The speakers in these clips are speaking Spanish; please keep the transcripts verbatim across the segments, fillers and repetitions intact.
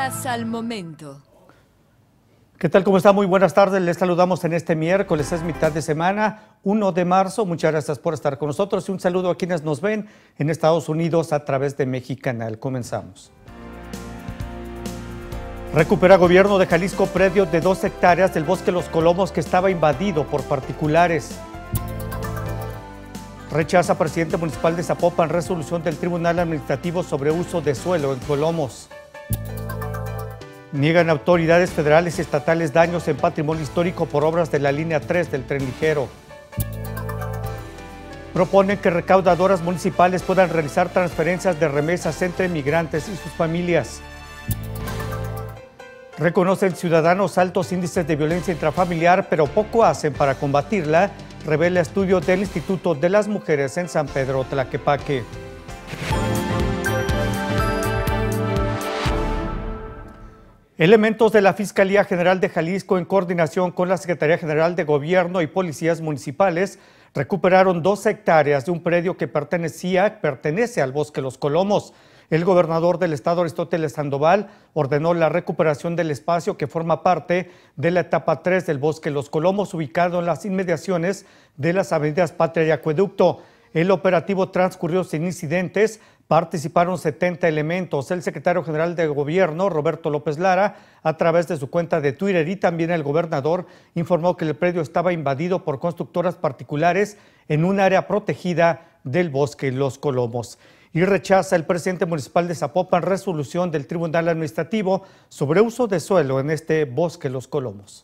Noticias al momento. ¿Qué tal? ¿Cómo está? Muy buenas tardes. Les saludamos en este miércoles, es mitad de semana, primero de marzo. Muchas gracias por estar con nosotros y un saludo a quienes nos ven en Estados Unidos a través de Mexicanal. Comenzamos. Recupera gobierno de Jalisco predio de dos hectáreas del bosque Los Colomos que estaba invadido por particulares. Rechaza presidente municipal de Zapopan resolución del Tribunal Administrativo sobre uso de suelo en Colomos. Niegan autoridades federales y estatales daños en patrimonio histórico por obras de la línea tres del tren ligero. Proponen que recaudadoras municipales puedan realizar transferencias de remesas entre migrantes y sus familias. Reconocen ciudadanos altos índices de violencia intrafamiliar, pero poco hacen para combatirla, revela estudio del Instituto de las Mujeres en San Pedro Tlaquepaque. Elementos de la Fiscalía General de Jalisco, en coordinación con la Secretaría General de Gobierno y policías municipales, recuperaron dos hectáreas de un predio que pertenecía, pertenece al bosque Los Colomos. El gobernador del estado, Aristóteles Sandoval, ordenó la recuperación del espacio que forma parte de la etapa tres del bosque Los Colomos, ubicado en las inmediaciones de las avenidas Patria y Acueducto. El operativo transcurrió sin incidentes, participaron setenta elementos. El secretario general de Gobierno, Roberto López Lara, a través de su cuenta de Twitter, y también el gobernador, informó que el predio estaba invadido por constructoras particulares en un área protegida del bosque Los Colomos. Y rechaza el presidente municipal de Zapopan resolución del Tribunal Administrativo sobre uso de suelo en este bosque Los Colomos.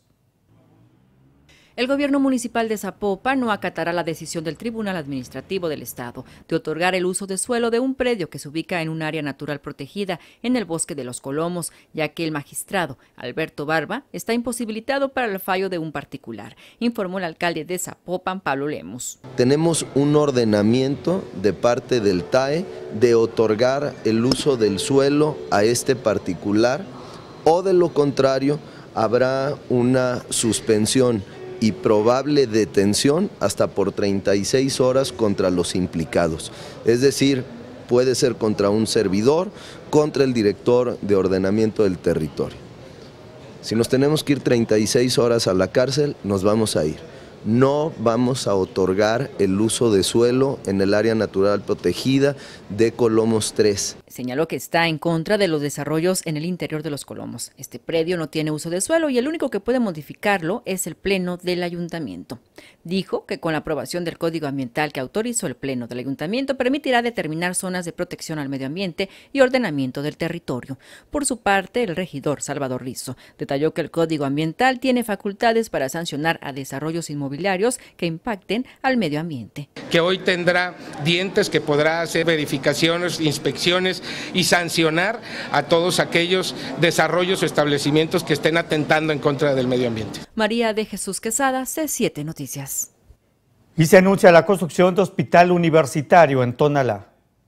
El gobierno municipal de Zapopan no acatará la decisión del Tribunal Administrativo del Estado de otorgar el uso de suelo de un predio que se ubica en un área natural protegida en el bosque de Los Colomos, ya que el magistrado Alberto Barba está imposibilitado para el fallo de un particular, informó el alcalde de Zapopan, Pablo Lemos. Tenemos un ordenamiento de parte del T A E de otorgar el uso del suelo a este particular, o de lo contrario habrá una suspensión y probable detención hasta por treinta y seis horas contra los implicados. Es decir, puede ser contra un servidor, contra el director de ordenamiento del territorio. Si nos tenemos que ir treinta y seis horas a la cárcel, nos vamos a ir. No vamos a otorgar el uso de suelo en el área natural protegida de Colomos tres. Señaló que está en contra de los desarrollos en el interior de Los Colomos. Este predio no tiene uso de suelo y el único que puede modificarlo es el Pleno del Ayuntamiento. Dijo que con la aprobación del Código Ambiental que autorizó el Pleno del Ayuntamiento permitirá determinar zonas de protección al medio ambiente y ordenamiento del territorio. Por su parte, el regidor Salvador Rizo detalló que el Código Ambiental tiene facultades para sancionar a desarrollos inmobiliarios que impacten al medio ambiente. Que hoy tendrá dientes, que podrá hacer verificaciones, inspecciones y sancionar a todos aquellos desarrollos o establecimientos que estén atentando en contra del medio ambiente. María de Jesús Quesada, C siete Noticias. Y se anuncia la construcción de hospital universitario en Tonalá.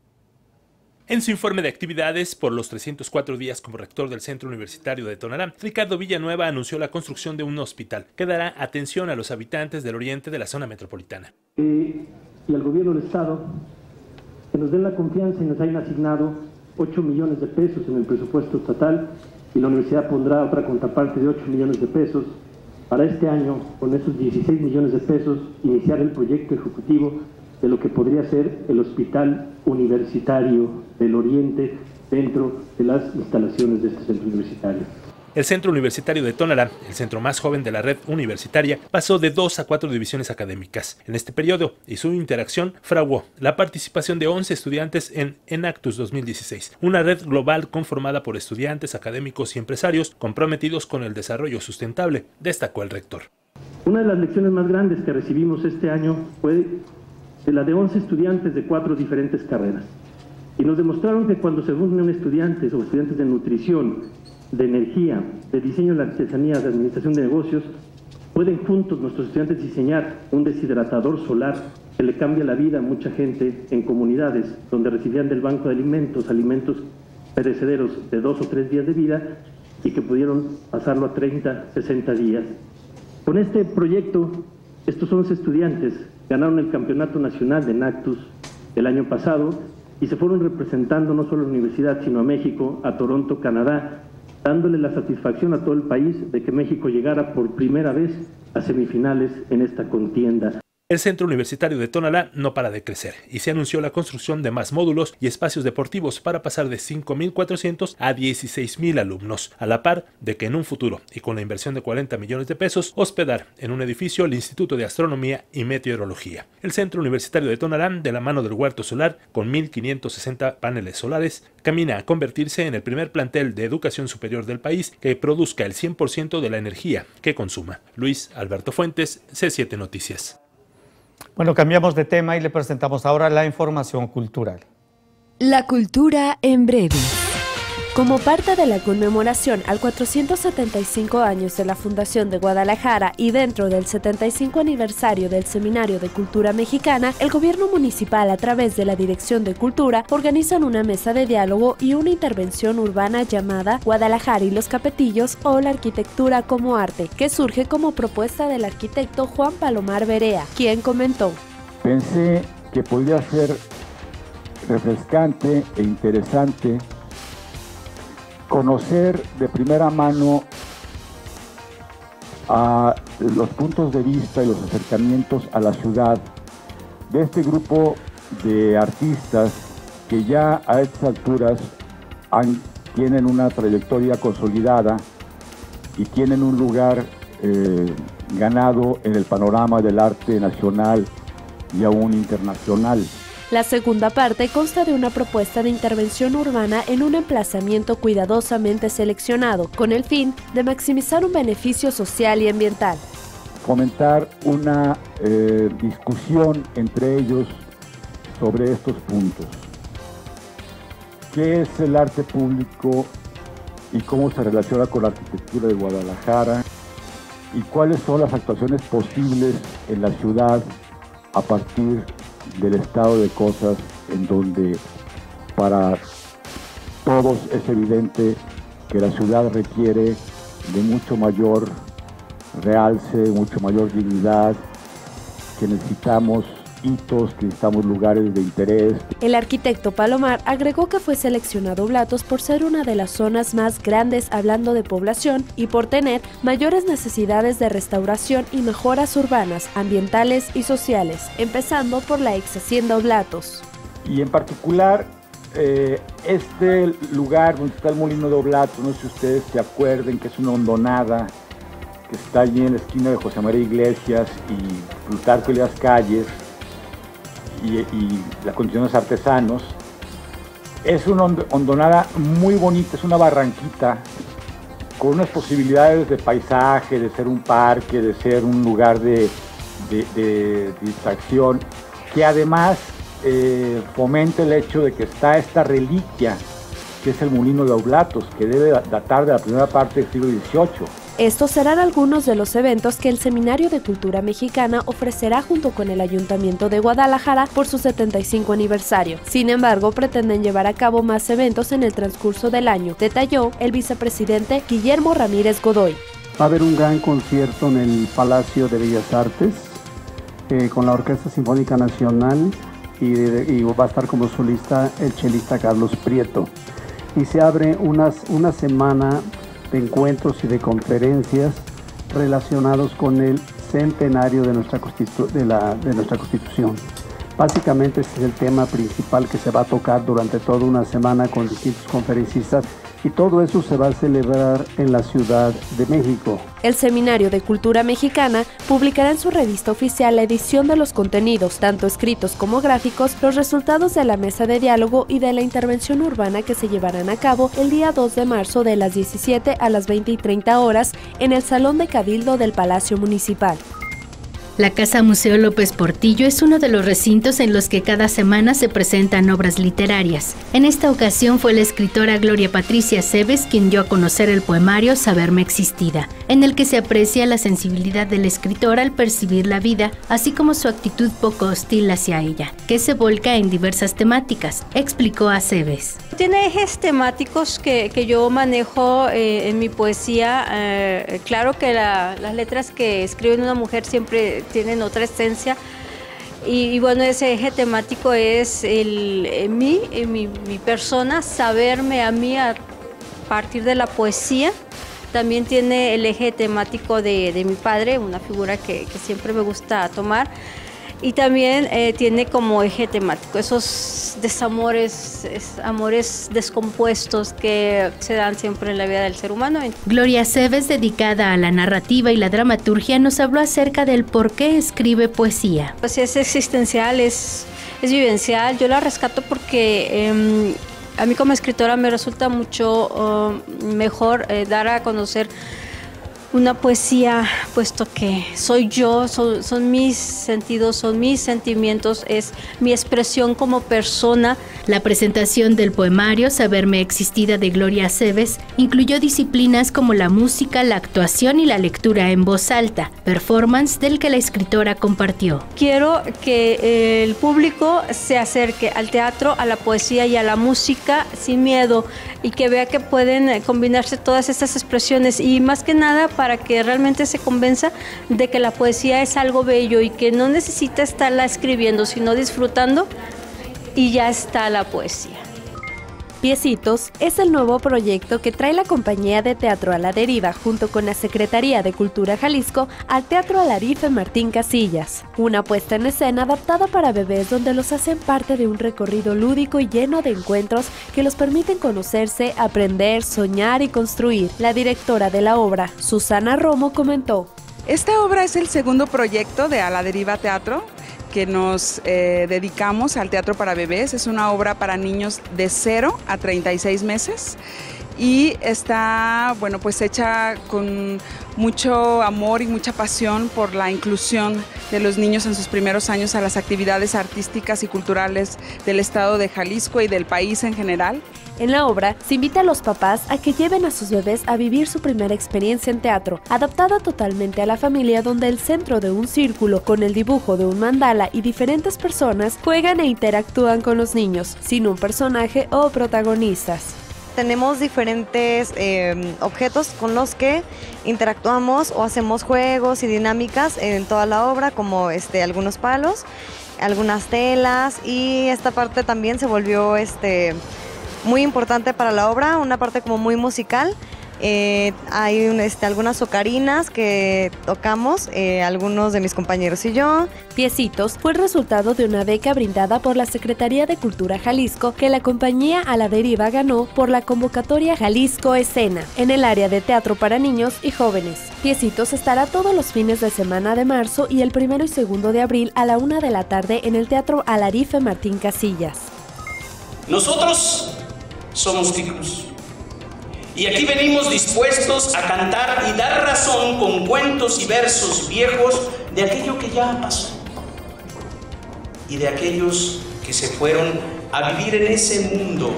En su informe de actividades por los trescientos cuatro días como rector del Centro Universitario de Tonalá, Ricardo Villanueva anunció la construcción de un hospital que dará atención a los habitantes del oriente de la zona metropolitana. Eh, y al gobierno del Estado, que nos den la confianza y nos hayan asignado ocho millones de pesos en el presupuesto estatal, y la universidad pondrá otra contraparte de ocho millones de pesos para este año, con esos dieciséis millones de pesos, iniciar el proyecto ejecutivo de lo que podría ser el Hospital Universitario del Oriente dentro de las instalaciones de este centro universitario. El Centro Universitario de Tonalá, el centro más joven de la red universitaria, pasó de dos a cuatro divisiones académicas. En este periodo y su interacción fraguó la participación de once estudiantes en Enactus dos mil dieciséis, una red global conformada por estudiantes, académicos y empresarios comprometidos con el desarrollo sustentable, destacó el rector. Una de las lecciones más grandes que recibimos este año fue de la de once estudiantes de cuatro diferentes carreras. Y nos demostraron que cuando se unen estudiantes o estudiantes de nutrición, de energía, de diseño de la artesanía, de administración de negocios, pueden juntos nuestros estudiantes diseñar un deshidratador solar que le cambia la vida a mucha gente en comunidades donde recibían del banco de alimentos, alimentos perecederos de dos o tres días de vida y que pudieron pasarlo a treinta, sesenta días. Con este proyecto, estos once estudiantes ganaron el Campeonato Nacional de Enactus el año pasado y se fueron representando no solo a la universidad, sino a México, a Toronto, Canadá, dándole la satisfacción a todo el país de que México llegara por primera vez a semifinales en esta contienda. El Centro Universitario de Tonalá no para de crecer y se anunció la construcción de más módulos y espacios deportivos para pasar de cinco mil cuatrocientos a dieciséis mil alumnos, a la par de que en un futuro y con la inversión de cuarenta millones de pesos, hospedar en un edificio el Instituto de Astronomía y Meteorología. El Centro Universitario de Tonalá, de la mano del Huerto Solar, con mil quinientos sesenta paneles solares, camina a convertirse en el primer plantel de educación superior del país que produzca el cien por ciento de la energía que consuma. Luis Alberto Fuentes, C siete Noticias. Bueno, cambiamos de tema y le presentamos ahora la información cultural. La cultura en breve. Como parte de la conmemoración al cuatrocientos setenta y cinco años de la Fundación de Guadalajara y dentro del setenta y cinco aniversario del Seminario de Cultura Mexicana, el gobierno municipal a través de la Dirección de Cultura organizan una mesa de diálogo y una intervención urbana llamada Guadalajara y los Capetillos o la arquitectura como arte, que surge como propuesta del arquitecto Juan Palomar Berea, quien comentó: Pensé que podría ser refrescante e interesante conocer de primera mano a los puntos de vista y los acercamientos a la ciudad de este grupo de artistas que ya a estas alturas han, tienen una trayectoria consolidada y tienen un lugar eh, ganado en el panorama del arte nacional y aún internacional. La segunda parte consta de una propuesta de intervención urbana en un emplazamiento cuidadosamente seleccionado, con el fin de maximizar un beneficio social y ambiental. Fomentar una eh, discusión entre ellos sobre estos puntos. ¿Qué es el arte público y cómo se relaciona con la arquitectura de Guadalajara? ¿Y cuáles son las actuaciones posibles en la ciudad a partir del estado de cosas en donde para todos es evidente que la ciudad requiere de mucho mayor realce, mucho mayor dignidad, que necesitamos hitos, que necesitamos lugares de interés? El arquitecto Palomar agregó que fue seleccionado Blatos por ser una de las zonas más grandes hablando de población y por tener mayores necesidades de restauración y mejoras urbanas, ambientales y sociales, empezando por la ex hacienda Oblatos. Y en particular, eh, este lugar donde está el molino de Oblatos, no sé si ustedes se acuerden que es una hondonada que está allí en la esquina de José María Iglesias y Plutarco y las calles, Y, y las condiciones artesanos. Es una hondonada muy bonita, es una barranquita con unas posibilidades de paisaje, de ser un parque, de ser un lugar de, de, de distracción, que además eh, fomenta el hecho de que está esta reliquia que es el molino de Oblatos, que debe datar de la primera parte del siglo dieciocho. Estos serán algunos de los eventos que el Seminario de Cultura Mexicana ofrecerá junto con el Ayuntamiento de Guadalajara por su setenta y cinco aniversario. Sin embargo, pretenden llevar a cabo más eventos en el transcurso del año, detalló el vicepresidente Guillermo Ramírez Godoy. Va a haber un gran concierto en el Palacio de Bellas Artes eh, con la Orquesta Sinfónica Nacional y, y va a estar como solista el chelista Carlos Prieto. Y se abre una, una semana de encuentros y de conferencias relacionados con el centenario de nuestra, Constitu- de la, de nuestra Constitución. Básicamente este es el tema principal que se va a tocar durante toda una semana con distintos conferencistas y todo eso se va a celebrar en la Ciudad de México. El Seminario de Cultura Mexicana publicará en su revista oficial la edición de los contenidos, tanto escritos como gráficos, los resultados de la mesa de diálogo y de la intervención urbana que se llevarán a cabo el día dos de marzo de las diecisiete a las veinte y treinta horas en el Salón de Cabildo del Palacio Municipal. La Casa Museo López Portillo es uno de los recintos en los que cada semana se presentan obras literarias. En esta ocasión fue la escritora Gloria Patricia Cebes quien dio a conocer el poemario Saberme Existida, en el que se aprecia la sensibilidad del escritor al percibir la vida, así como su actitud poco hostil hacia ella, que se volca en diversas temáticas, explicó a Cebes. Tiene ejes temáticos que, que yo manejo eh, en mi poesía. Eh, claro que la, las letras que escribe una mujer siempre tienen otra esencia y, y bueno, ese eje temático es el, el mí, mi, mi persona, saberme a mí a partir de la poesía. También tiene el eje temático de, de mi padre, una figura que, que siempre me gusta tomar. Y también eh, tiene como eje temático esos desamores, es, amores descompuestos que se dan siempre en la vida del ser humano. Gloria Cebes, dedicada a la narrativa y la dramaturgia, nos habló acerca del por qué escribe poesía. Pues es existencial, es, es vivencial. Yo la rescato porque eh, a mí como escritora me resulta mucho uh, mejor eh, dar a conocer una poesía, puesto que soy yo, son, son mis sentidos, son mis sentimientos, es mi expresión como persona. La presentación del poemario Saberme Existida de Gloria Cebes incluyó disciplinas como la música, la actuación y la lectura en voz alta, performance del que la escritora compartió. Quiero que el público se acerque al teatro, a la poesía y a la música sin miedo y que vea que pueden combinarse todas estas expresiones y más que nada para que realmente se convenza de que la poesía es algo bello y que no necesita estarla escribiendo, sino disfrutando y ya está la poesía. Piecitos es el nuevo proyecto que trae la compañía de teatro A la Deriva junto con la Secretaría de Cultura Jalisco al Teatro Alarife Martín Casillas, una puesta en escena adaptada para bebés donde los hacen parte de un recorrido lúdico y lleno de encuentros que los permiten conocerse, aprender, soñar y construir. La directora de la obra, Susana Romo, comentó: Esta obra es el segundo proyecto de A la Deriva Teatro que nos eh, dedicamos al teatro para bebés. Es una obra para niños de cero a treinta y seis meses y está, bueno, pues hecha con mucho amor y mucha pasión por la inclusión de los niños en sus primeros años a las actividades artísticas y culturales del estado de Jalisco y del país en general. En la obra se invita a los papás a que lleven a sus bebés a vivir su primera experiencia en teatro, adaptada totalmente a la familia, donde el centro de un círculo con el dibujo de un mandala y diferentes personas juegan e interactúan con los niños, sin un personaje o protagonistas. Tenemos diferentes eh, objetos con los que interactuamos o hacemos juegos y dinámicas en toda la obra, como este, algunos palos, algunas telas, y esta parte también se volvió este, muy importante para la obra, una parte como muy musical. Eh, hay un, este, algunas ocarinas que tocamos, eh, algunos de mis compañeros y yo. Piecitos fue el resultado de una beca brindada por la Secretaría de Cultura Jalisco que la compañía A la Deriva ganó por la convocatoria Jalisco Escena en el área de teatro para niños y jóvenes. Piecitos estará todos los fines de semana de marzo y el primero y segundo de abril a la una de la tarde en el Teatro Alarife Martín Casillas. Nosotros somos ticos. Y aquí venimos dispuestos a cantar y dar razón con cuentos y versos viejos de aquello que ya pasó y de aquellos que se fueron a vivir en ese mundo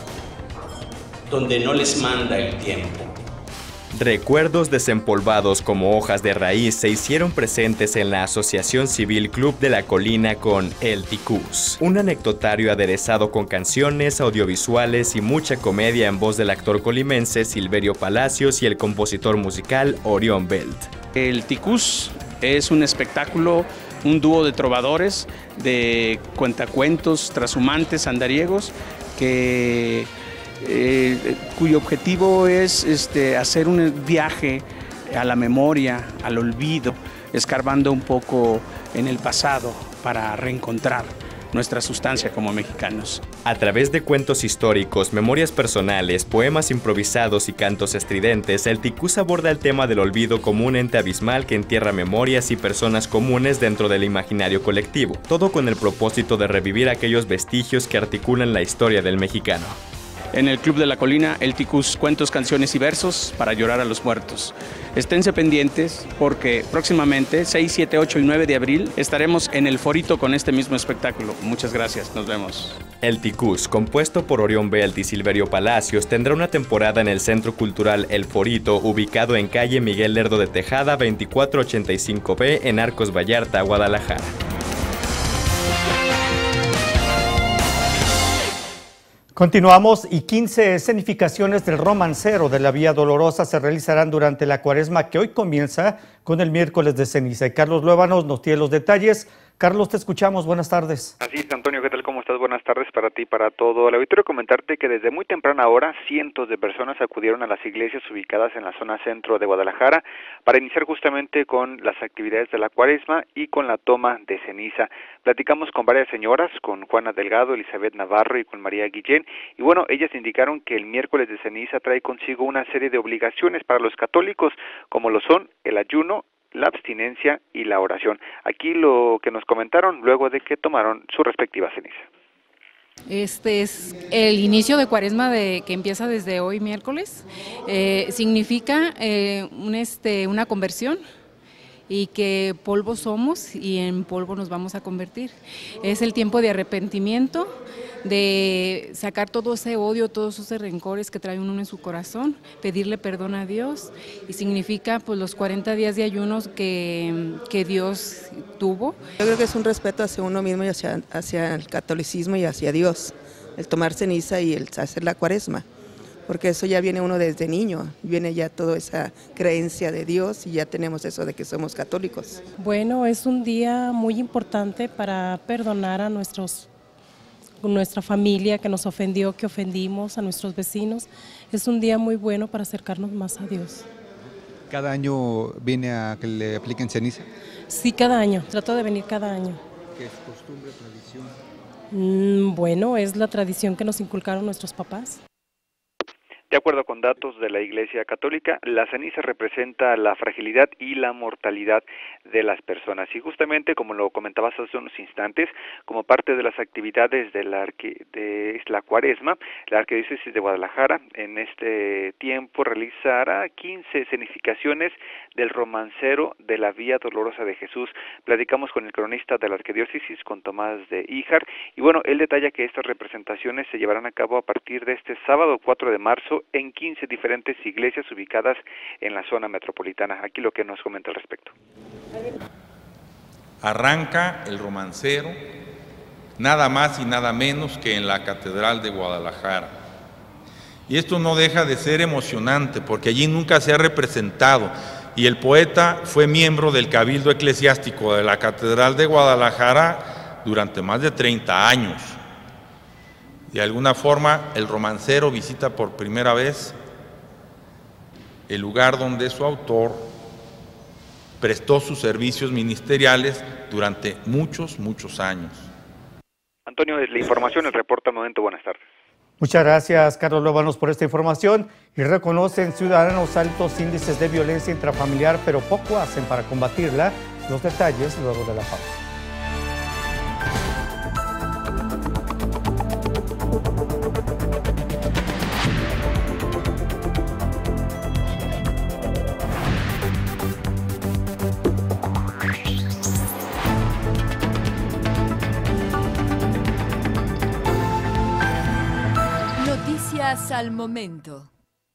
donde no les manda el tiempo. Recuerdos desempolvados como hojas de raíz se hicieron presentes en la Asociación Civil Club de la Colina con El Ticús, un anecdotario aderezado con canciones, audiovisuales y mucha comedia en voz del actor colimense Silverio Palacios y el compositor musical Orión Belt. El Ticús es un espectáculo, un dúo de trovadores, de cuentacuentos, trashumantes, andariegos, que Eh, cuyo objetivo es este, hacer un viaje a la memoria, al olvido, escarbando un poco en el pasado para reencontrar nuestra sustancia como mexicanos. A través de cuentos históricos, memorias personales, poemas improvisados y cantos estridentes, el Ticús aborda el tema del olvido como un ente abismal que entierra memorias y personas comunes dentro del imaginario colectivo, todo con el propósito de revivir aquellos vestigios que articulan la historia del mexicano. En el Club de la Colina, El Ticús, cuentos, canciones y versos para llorar a los muertos. Esténse pendientes porque próximamente, seis, siete, ocho y nueve de abril, estaremos en el Forito con este mismo espectáculo. Muchas gracias, nos vemos. El Ticús, compuesto por Orión Belt y Silverio Palacios, tendrá una temporada en el Centro Cultural El Forito, ubicado en calle Miguel Lerdo de Tejada, veinticuatro ochenta y cinco B, en Arcos Vallarta, Guadalajara. Continuamos y quince escenificaciones del romancero de la Vía Dolorosa se realizarán durante la cuaresma que hoy comienza con el miércoles de ceniza. Y Carlos Luébanos nos tiene los detalles Carlos, te escuchamos, buenas tardes. Así es, Antonio, ¿qué tal? ¿Cómo estás? Buenas tardes para ti y para todo el auditorio. Comentarte que desde muy temprana hora cientos de personas acudieron a las iglesias ubicadas en la zona centro de Guadalajara para iniciar justamente con las actividades de la Cuaresma y con la toma de ceniza. Platicamos con varias señoras, con Juana Delgado, Elizabeth Navarro y con María Guillén, y bueno, ellas indicaron que el miércoles de ceniza trae consigo una serie de obligaciones para los católicos, como lo son el ayuno, la abstinencia y la oración. Aquí lo que nos comentaron luego de que tomaron su respectiva ceniza. Este es el inicio de Cuaresma de, que empieza desde hoy miércoles. Eh, significa eh, un, este, una conversión, y que polvo somos y en polvo nos vamos a convertir. Es el tiempo de arrepentimiento, de sacar todo ese odio, todos esos rencores que trae uno en su corazón, pedirle perdón a Dios, y significa pues los cuarenta días de ayunos que, que Dios tuvo. Yo creo que es un respeto hacia uno mismo y hacia, hacia el catolicismo y hacia Dios, el tomar ceniza y el hacer la Cuaresma, porque eso ya viene uno desde niño, viene ya toda esa creencia de Dios y ya tenemos eso de que somos católicos. Bueno, es un día muy importante para perdonar a nuestros, nuestra familia que nos ofendió, que ofendimos, a nuestros vecinos. Es un día muy bueno para acercarnos más a Dios. ¿Cada año viene a que le apliquen ceniza? Sí, cada año, trato de venir cada año. ¿Qué es costumbre, tradición? Mm, bueno, es la tradición que nos inculcaron nuestros papás. De acuerdo con datos de la Iglesia Católica, la ceniza representa la fragilidad y la mortalidad de las personas. Y justamente, como lo comentabas hace unos instantes, como parte de las actividades de la, arque, de la Cuaresma, la Arquidiócesis de Guadalajara en este tiempo realizará quince escenificaciones del romancero de la Vía Dolorosa de Jesús. Platicamos con el cronista de la Arquidiócesis, con Tomás de Híjar, y bueno, él detalla que estas representaciones se llevarán a cabo a partir de este sábado cuatro de marzo en quince diferentes iglesias ubicadas en la zona metropolitana. Aquí lo que nos comenta al respecto. Arranca el romancero nada más y nada menos que en la Catedral de Guadalajara. Y esto no deja de ser emocionante porque allí nunca se ha representado, y el poeta fue miembro del Cabildo Eclesiástico de la Catedral de Guadalajara durante más de treinta años. De alguna forma, el romancero visita por primera vez el lugar donde su autor prestó sus servicios ministeriales durante muchos, muchos años. Antonio, es la información, el reporte al momento. Buenas tardes. Muchas gracias, Carlos Lóbanos, por esta información. Y reconocen ciudadanos altos índices de violencia intrafamiliar, pero poco hacen para combatirla. Los detalles luego de la pausa. Noticias al momento.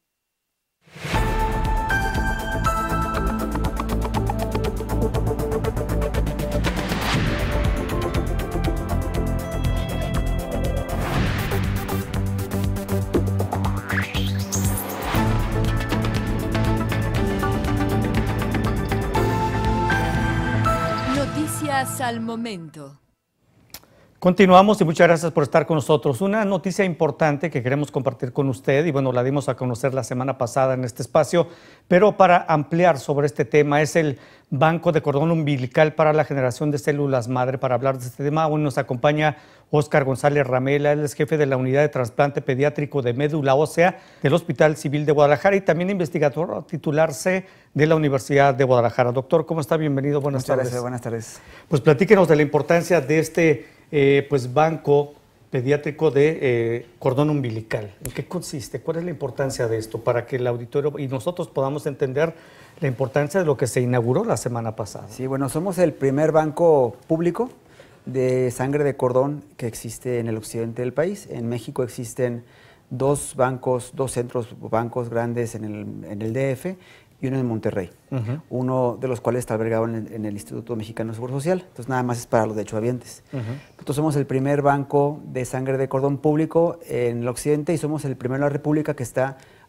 Noticias al momento. Continuamos y muchas gracias por estar con nosotros. Una noticia importante que queremos compartir con usted, y bueno, la dimos a conocer la semana pasada en este espacio, pero para ampliar sobre este tema, es el Banco de Cordón Umbilical para la Generación de Células Madre. Para hablar de este tema, hoy nos acompaña Óscar González Ramela, él es jefe de la Unidad de Trasplante Pediátrico de Médula Ósea del Hospital Civil de Guadalajara y también investigador titular C de la Universidad de Guadalajara. Doctor, ¿cómo está? Bienvenido, buenas Muchas tardes. Gracias, buenas tardes. Pues platíquenos de la importancia de este Eh, pues banco pediátrico de eh, cordón umbilical. ¿En qué consiste? ¿Cuál es la importancia de esto para que el auditorio y nosotros podamos entender la importancia de lo que se inauguró la semana pasada? Sí, bueno, somos el primer banco público de sangre de cordón que existe en el occidente del país. En México existen dos bancos, dos centros, bancos grandes en el, en el D F y uno en Monterrey, uh-huh. uno de los cuales está albergado en el, en el Instituto Mexicano de Seguro Social, entonces nada más es para los derechohabientes. Uh-huh. Nosotros somos el primer banco de sangre de cordón público en el occidente y somos el primero en la República que está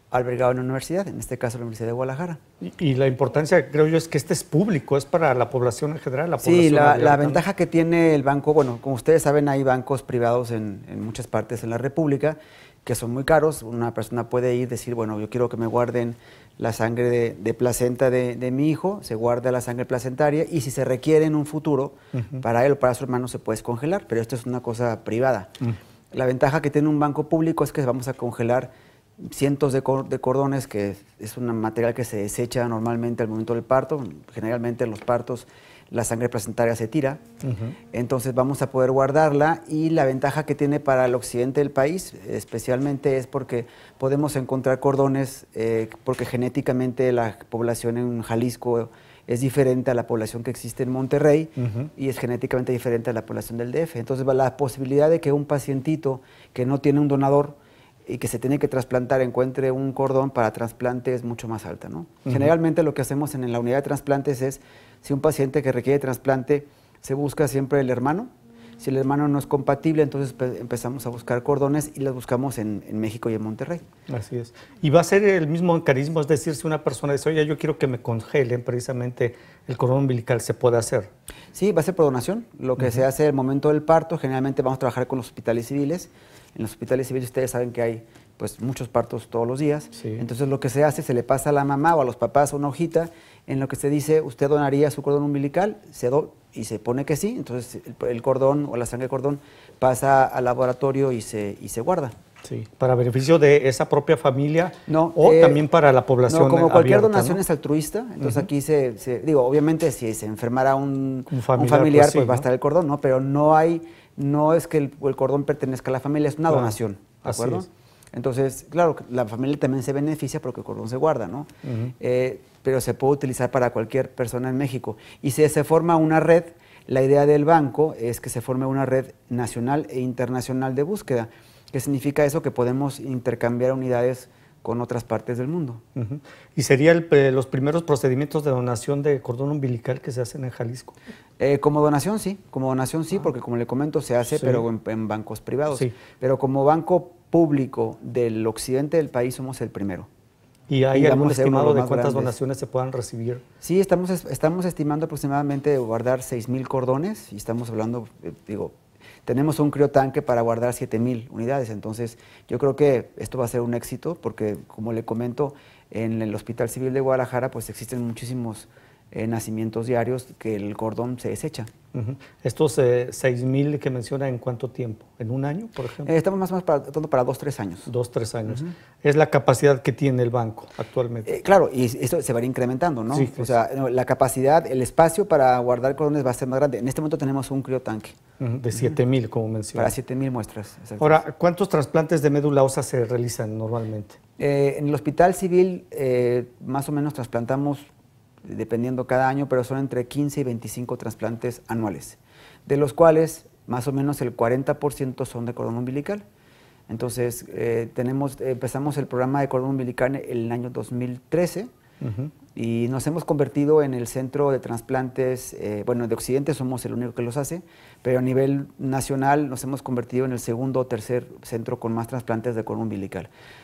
albergado en una universidad, en este caso la Universidad de Guadalajara. Y, y la importancia, creo yo, es que este es público, es para la población en general. La sí, población la, abierta, la ¿no? ventaja que tiene el banco, bueno, como ustedes saben, hay bancos privados en, en muchas partes en la República que son muy caros. Una persona puede ir y decir, bueno, yo quiero que me guarden la sangre de, de placenta de, de mi hijo, se guarda la sangre placentaria y si se requiere en un futuro, uh-huh. para él o para su hermano se puede congelar, pero esto es una cosa privada. Uh-huh. La ventaja que tiene un banco público es que vamos a congelar cientos de, cor de cordones, que es un material que se desecha normalmente al momento del parto. Generalmente en los partos la sangre placentaria se tira, uh-huh. entonces vamos a poder guardarla y la ventaja que tiene para el occidente del país especialmente es porque podemos encontrar cordones, eh, porque genéticamente la población en Jalisco es diferente a la población que existe en Monterrey uh-huh. y es genéticamente diferente a la población del D F. Entonces la posibilidad de que un pacientito que no tiene un donador y que se tiene que trasplantar encuentre un cordón para trasplante es mucho más alta, ¿no? Uh-huh. Generalmente lo que hacemos en la unidad de trasplantes es, si un paciente que requiere trasplante, se busca siempre el hermano. Si el hermano no es compatible, entonces empezamos a buscar cordones y los buscamos en, en México y en Monterrey. Así es. Y va a ser el mismo mecanismo, es decir, si una persona dice, oye, yo quiero que me congelen precisamente el cordón umbilical, ¿se puede hacer? Sí, va a ser por donación. Lo que uh-huh. se hace al momento del parto, generalmente vamos a trabajar con los hospitales civiles. En los hospitales civiles ustedes saben que hay pues muchos partos todos los días. Sí. Entonces lo que se hace, se le pasa a la mamá o a los papás una hojita en lo que se dice, usted donaría su cordón umbilical, se do y se pone que sí, entonces el, el cordón o la sangre de cordón pasa al laboratorio y se, y se guarda. Sí, para beneficio de esa propia familia no, o eh, también para la población no, como cualquier abierta, donación ¿no? es altruista, entonces uh-huh. aquí se, se, digo, obviamente si se enfermara un, un familiar, un familiar pues, sí, pues va a estar el cordón, ¿no? Pero no hay, no es que el, el cordón pertenezca a la familia, es una claro. donación, ¿de acuerdo? Así es. Entonces, claro, la familia también se beneficia porque el cordón se guarda, ¿no? Uh-huh. eh, pero se puede utilizar para cualquier persona en México. Y si se forma una red, la idea del banco es que se forme una red nacional e internacional de búsqueda. ¿Qué significa eso? Que podemos intercambiar unidades con otras partes del mundo. Uh-huh. ¿Y serían los primeros procedimientos de donación de cordón umbilical que se hacen en Jalisco? Eh, como donación sí, como donación sí, porque como le comento se hace, sí. pero en, en bancos privados. Sí. Pero como banco público del occidente del país somos el primero. ¿Y hay y algún estimado de cuántas grandes. donaciones se puedan recibir? Sí, estamos, estamos estimando aproximadamente guardar seis mil cordones y estamos hablando, eh, digo, tenemos un criotanque para guardar siete mil unidades, entonces yo creo que esto va a ser un éxito porque, como le comento, en el Hospital Civil de Guadalajara pues existen muchísimos eh, nacimientos diarios que el cordón se desecha. Uh-huh. ¿Estos eh, seis mil que menciona en cuánto tiempo? ¿En un año, por ejemplo? Eh, estamos más o menos para, para dos, tres años. Dos, tres años. Uh-huh. Es la capacidad que tiene el banco actualmente. Eh, claro, y esto se va a ir incrementando, ¿no? Sí, o sea, no, la capacidad, el espacio para guardar cordones va a ser más grande. En este momento tenemos un criotanque. Uh-huh. De siete mil, uh-huh. como menciona. Para siete mil muestras. Ahora, ¿cuántos trasplantes de médula ósea se realizan normalmente? Eh, en el Hospital Civil, eh, más o menos trasplantamos, dependiendo cada año, pero son entre quince y veinticinco trasplantes anuales, de los cuales más o menos el cuarenta por ciento son de cordón umbilical. Entonces, eh, tenemos, empezamos el programa de cordón umbilical en el año dos mil trece uh-huh. y nos hemos convertido en el centro de trasplantes, eh, bueno, de Occidente somos el único que los hace, pero a nivel nacional nos hemos convertido en el segundo o tercer centro con más trasplantes de cordón umbilical.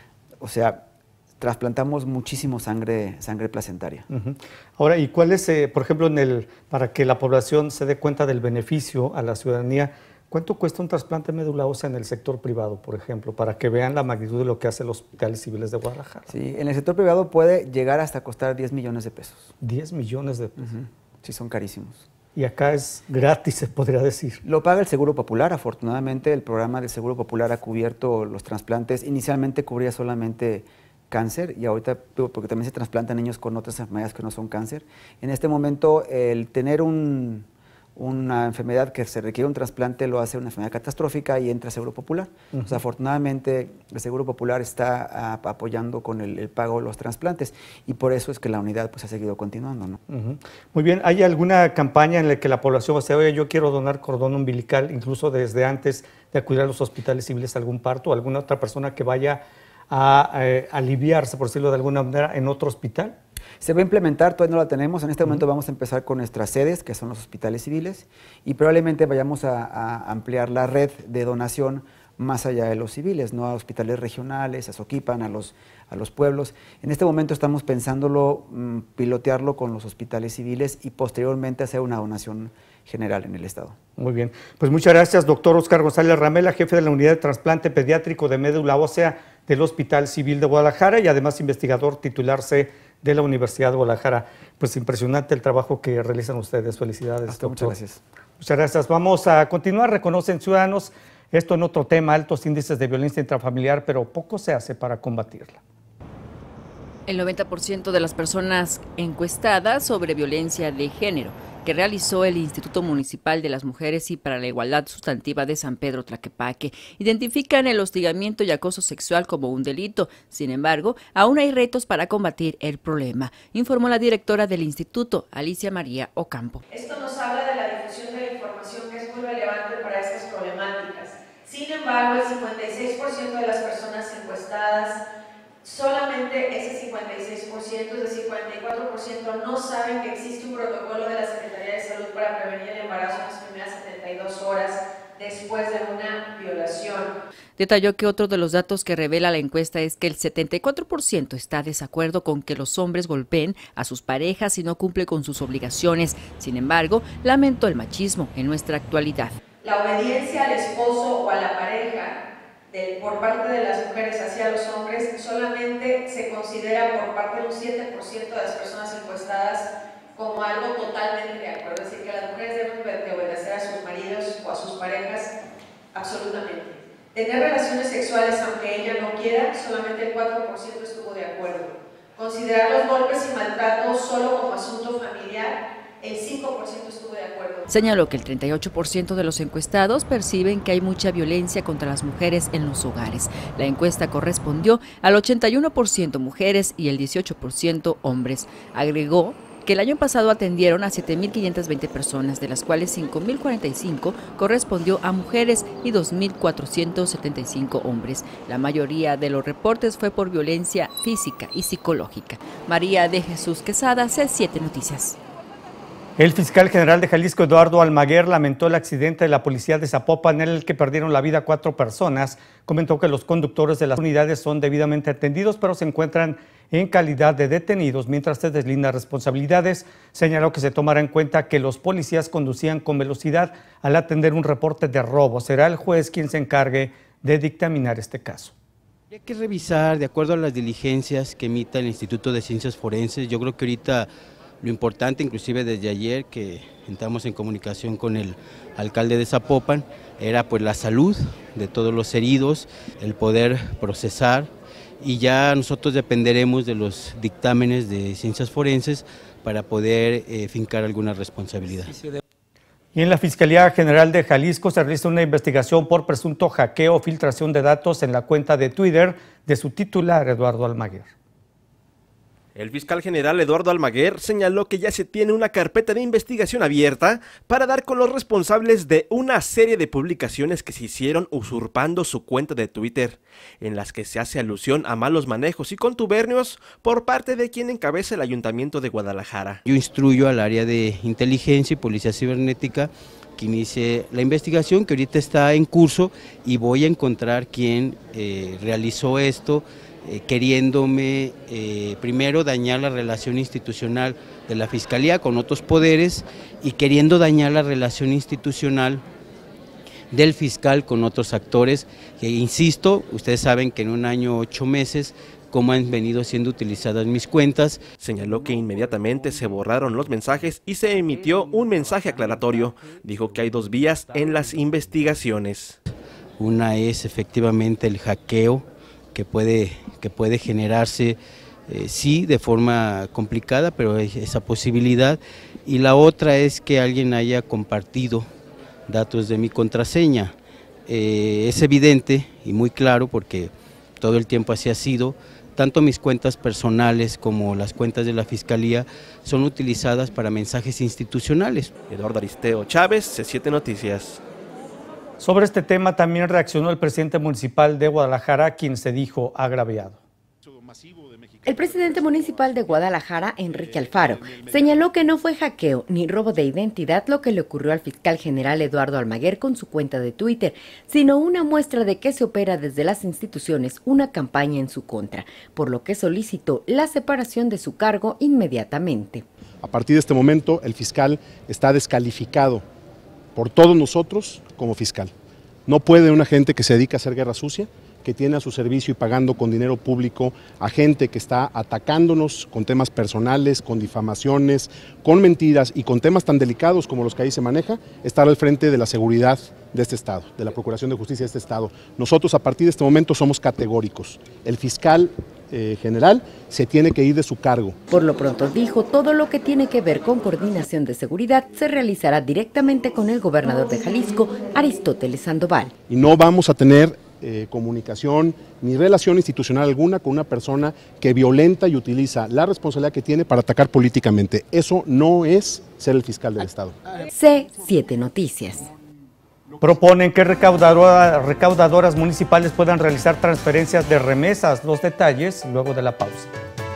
O sea, trasplantamos muchísimo sangre, sangre placentaria. Uh-huh. Ahora, ¿y cuál es, eh, por ejemplo, en el, para que la población se dé cuenta del beneficio a la ciudadanía, cuánto cuesta un trasplante de médula ósea en el sector privado, por ejemplo, para que vean la magnitud de lo que hacen los hospitales civiles de Guadalajara? Sí, en el sector privado puede llegar hasta costar diez millones de pesos. diez millones de pesos. Uh-huh. Sí, son carísimos. Y acá es gratis, se podría decir. Lo paga el Seguro Popular. Afortunadamente, el programa del Seguro Popular ha cubierto los trasplantes. Inicialmente cubría solamente cáncer y ahorita, porque también se trasplantan niños con otras enfermedades que no son cáncer. En este momento, el tener un, una enfermedad que se requiere un trasplante lo hace una enfermedad catastrófica y entra Seguro Popular. Uh-huh. O sea, afortunadamente, el Seguro Popular está a, apoyando con el, el pago de los trasplantes y por eso es que la unidad pues, ha seguido continuando, ¿no? Uh-huh. Muy bien, ¿hay alguna campaña en la que la población, o sea, oye, yo quiero donar cordón umbilical, incluso desde antes de acudir a los hospitales civiles a algún parto, o alguna otra persona que vaya a eh, aliviarse, por decirlo de alguna manera, en otro hospital? Se va a implementar, todavía no la tenemos, en este uh-huh. momento vamos a empezar con nuestras sedes, que son los hospitales civiles, y probablemente vayamos a, a ampliar la red de donación más allá de los civiles, no a hospitales regionales, a Soquipan, a los, a los pueblos. En este momento estamos pensándolo, mm, pilotearlo con los hospitales civiles y posteriormente hacer una donación general en el Estado. Muy bien, pues muchas gracias, doctor Oscar González Ramela, jefe de la Unidad de Trasplante Pediátrico de Médula Ósea del Hospital Civil de Guadalajara y además investigador titular C de la Universidad de Guadalajara. Pues impresionante el trabajo que realizan ustedes, felicidades. Hasta, muchas gracias. Muchas gracias. Vamos a continuar. Reconocen ciudadanos, esto en otro tema, altos índices de violencia intrafamiliar, pero poco se hace para combatirla. El noventa por ciento de las personas encuestadas sobre violencia de género que realizó el Instituto Municipal de las Mujeres y para la Igualdad Sustantiva de San Pedro Tlaquepaque identifican el hostigamiento y acoso sexual como un delito. Sin embargo, aún hay retos para combatir el problema, informó la directora del instituto, Alicia María Ocampo. Esto nos habla de la difusión de la información que es muy relevante para estas problemáticas. Sin embargo, el cincuenta y seis por ciento de las personas encuestadas, solamente ese cincuenta y seis por ciento, es decir, cuarenta y cuatro por ciento, no saben que existe un protocolo de la Secretaría de Salud para prevenir el embarazo en las primeras setenta y dos horas después de una violación. Detalló que otro de los datos que revela la encuesta es que el setenta y cuatro por ciento está de desacuerdo con que los hombres golpeen a sus parejas si no cumple con sus obligaciones. Sin embargo, lamentó el machismo en nuestra actualidad. La obediencia al esposo o a la pareja de, por parte de las mujeres hacia los hombres solamente se considera por parte de un siete por ciento de las personas encuestadas como algo totalmente de acuerdo. Es decir, que las mujeres deben de obedecer a sus maridos o a sus parejas absolutamente. Tener relaciones sexuales aunque ella no quiera, solamente el cuatro por ciento estuvo de acuerdo. Considerar los golpes y maltratos solo como asunto familiar, el cinco por ciento estuvo de acuerdo. Señaló que el treinta y ocho por ciento de los encuestados perciben que hay mucha violencia contra las mujeres en los hogares. La encuesta correspondió al ochenta y uno por ciento mujeres y el dieciocho por ciento hombres. Agregó que el año pasado atendieron a siete mil quinientas veinte personas, de las cuales cinco mil cuarenta y cinco correspondió a mujeres y dos mil cuatrocientos setenta y cinco hombres. La mayoría de los reportes fue por violencia física y psicológica. María de Jesús Quesada, C siete Noticias. El fiscal general de Jalisco, Eduardo Almaguer, lamentó el accidente de la policía de Zapopan en el que perdieron la vida cuatro personas. Comentó que los conductores de las unidades son debidamente atendidos, pero se encuentran en calidad de detenidos mientras se deslindan responsabilidades. Señaló que se tomará en cuenta que los policías conducían con velocidad al atender un reporte de robo. Será el juez quien se encargue de dictaminar este caso. Hay que revisar de acuerdo a las diligencias que emita el Instituto de Ciencias Forenses. Yo creo que ahorita lo importante, inclusive desde ayer que entramos en comunicación con el alcalde de Zapopan, era pues la salud de todos los heridos, el poder procesar, y ya nosotros dependeremos de los dictámenes de ciencias forenses para poder eh, fincar alguna responsabilidad. Y en la Fiscalía General de Jalisco se realiza una investigación por presunto hackeo o filtración de datos en la cuenta de Twitter de su titular, Eduardo Almaguer. El fiscal general Eduardo Almaguer señaló que ya se tiene una carpeta de investigación abierta para dar con los responsables de una serie de publicaciones que se hicieron usurpando su cuenta de Twitter, en las que se hace alusión a malos manejos y contubernios por parte de quien encabeza el Ayuntamiento de Guadalajara. Yo instruyo al área de inteligencia y policía cibernética que inicie la investigación, que ahorita está en curso, y voy a encontrar quién eh, realizó esto, Eh, queriéndome eh, primero dañar la relación institucional de la Fiscalía con otros poderes y queriendo dañar la relación institucional del fiscal con otros actores, que insisto, ustedes saben que en un año ocho meses cómo han venido siendo utilizadas mis cuentas. Señaló que inmediatamente se borraron los mensajes y se emitió un mensaje aclaratorio. Dijo que hay dos vías en las investigaciones. Una es efectivamente el hackeo, que puede, que puede generarse, eh, sí, de forma complicada, pero hay esa posibilidad. Y la otra es que alguien haya compartido datos de mi contraseña. Eh, es evidente y muy claro, porque todo el tiempo así ha sido, tanto mis cuentas personales como las cuentas de la Fiscalía son utilizadas para mensajes institucionales. Eduardo Aristeo Chávez, C siete Noticias. Sobre este tema también reaccionó el presidente municipal de Guadalajara, quien se dijo agraviado. El presidente municipal de Guadalajara, Enrique Alfaro, señaló que no fue hackeo ni robo de identidad lo que le ocurrió al fiscal general Eduardo Almaguer con su cuenta de Twitter, sino una muestra de que se opera desde las instituciones una campaña en su contra, por lo que solicitó la separación de su cargo inmediatamente. A partir de este momento, el fiscal está descalificado por todos nosotros como fiscal. No puede un agente que se dedica a hacer guerra sucia, que tiene a su servicio y pagando con dinero público a gente que está atacándonos con temas personales, con difamaciones, con mentiras y con temas tan delicados como los que ahí se maneja, estar al frente de la seguridad de este Estado, de la Procuración de Justicia de este Estado. Nosotros a partir de este momento somos categóricos. El fiscal eh, general se tiene que ir de su cargo. Por lo pronto dijo, todo lo que tiene que ver con coordinación de seguridad se realizará directamente con el gobernador de Jalisco, Aristóteles Sandoval. Y no vamos a tener Eh, comunicación ni relación institucional alguna con una persona que violenta y utiliza la responsabilidad que tiene para atacar políticamente. Eso no es ser el fiscal del Estado. C siete Noticias. Proponen que recaudadora, recaudadoras municipales puedan realizar transferencias de remesas. Los detalles luego de la pausa.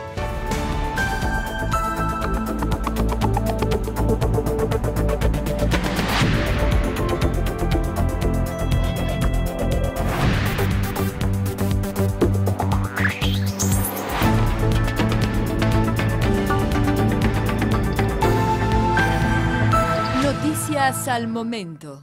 Al momento.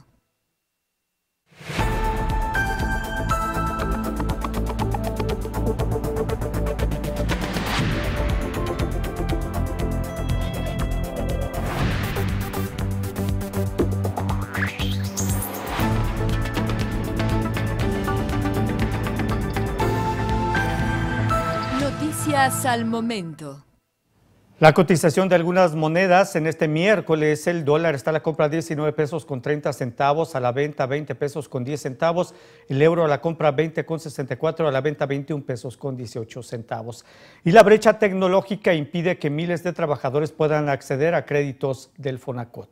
Noticias al momento. La cotización de algunas monedas en este miércoles, el dólar está a la compra diecinueve pesos con treinta centavos, a la venta veinte pesos con diez centavos, el euro a la compra veinte con sesenta y cuatro, a la venta veintiún pesos con dieciocho centavos. Y la brecha tecnológica impide que miles de trabajadores puedan acceder a créditos del Fonacot.